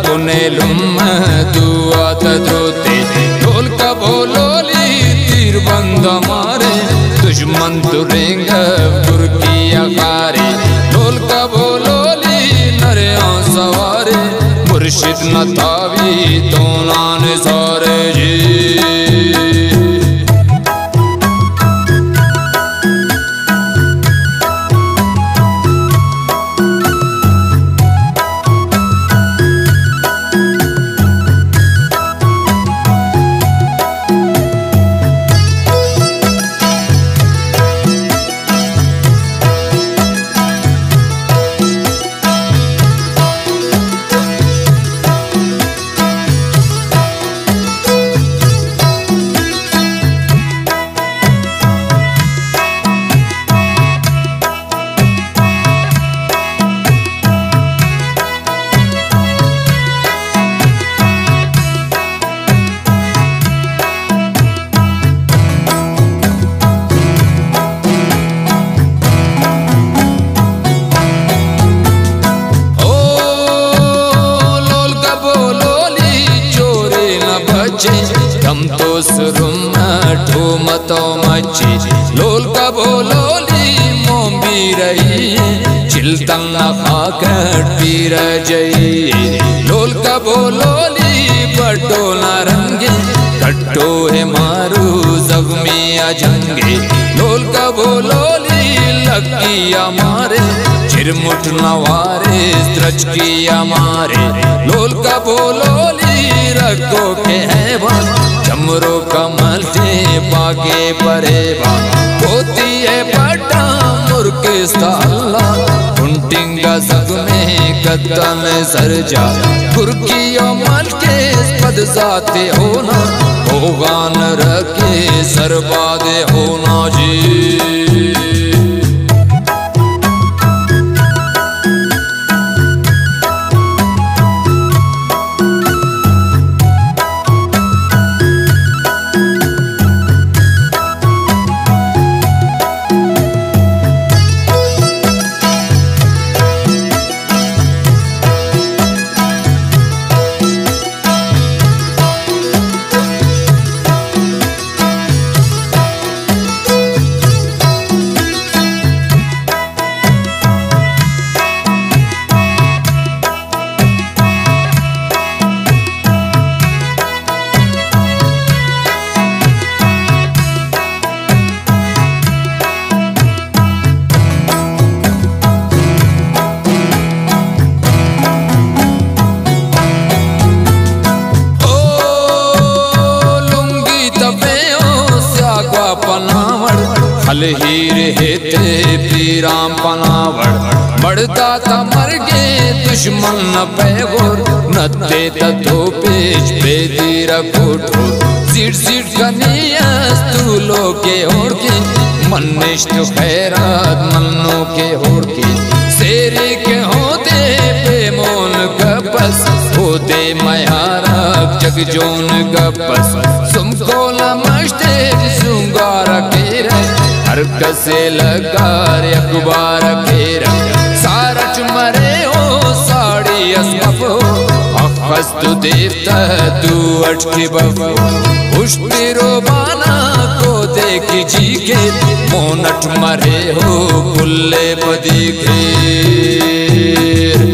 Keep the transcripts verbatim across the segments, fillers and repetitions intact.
कुनेलुम दुआ तद्रोते ढोल का बोलोली तीर बंद मारे दुश्मन तुरेंग तुर्किया कारे ढोल का बोलोली नरे सवारे मुर्शिद न तावी तो नान सारे जी। हम तो सुरुम ठूमतो मची लोल का बोलोली मोंबी रही चिलतंग खाकर पीर जई लोल का बोलोली बटो नारंगे कट्टो है मारू जख्मी अजंगे लोल का बोलोली लकिया मारे चिरमुठ नवारे स्त्रच किया मारे लोल का बोलोली रखो के है चमरो कमल से बागे परेबा होती है बटा मुर्के साला कुंटिंगा सग में कदम सरजा कुर्कियो मल के पद जाते होना भोगान रखे सरबादे होना जी। हल हीर हेते पीराम पनावड़ बढ़ता था मर गे दुश्मन न पैगोर नते ततो पेच बेदीर कोठो सीट सीट कनियस तू लो के होड़ के मनिष्ठ खैरात मन्नो के होड़ के सेरे के होते बेमोन गपस होते मयारा जगजोन गपस सुमको नमस्ते सुंगार के हर कसे लगार अखबार खेर सारच मरे हो साड़ी असमफ अखस्तु देवता तू अटके बफो उष्टि रोबाना को देख जी के मोनट मरे हो कुल्ले बदी खेर।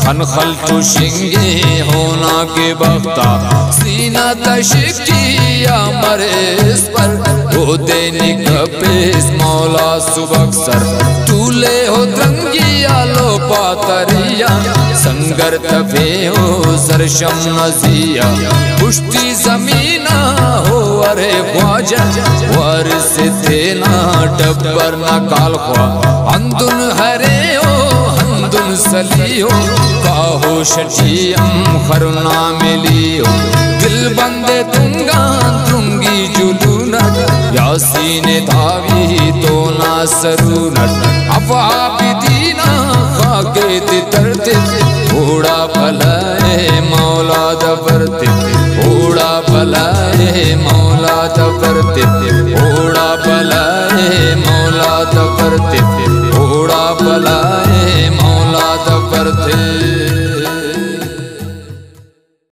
खनखल तो शिंगे होना के बख्ता सीना तशिकिया मरे इस पर वो देने कपेस मौला सुबक्सर तूले हो द्रंगिया लो पातरिया संगर तफे हो सरशम नजिया पुष्टि जमीना हो अरे ख्वाजा वारिस देना डब्बर न काल ख्वा अंदुन हरे हो अंदुन सलियो काहो शचियम खरुना मिलियो दिल बंदे तुंगा तुंगी जुलूनट यासीन धावी तो ना सरूनट अफा बिदीना खाके तितरते थोड़ा भलाए मौला दबरते थोड़ा भलाए मौला दबरते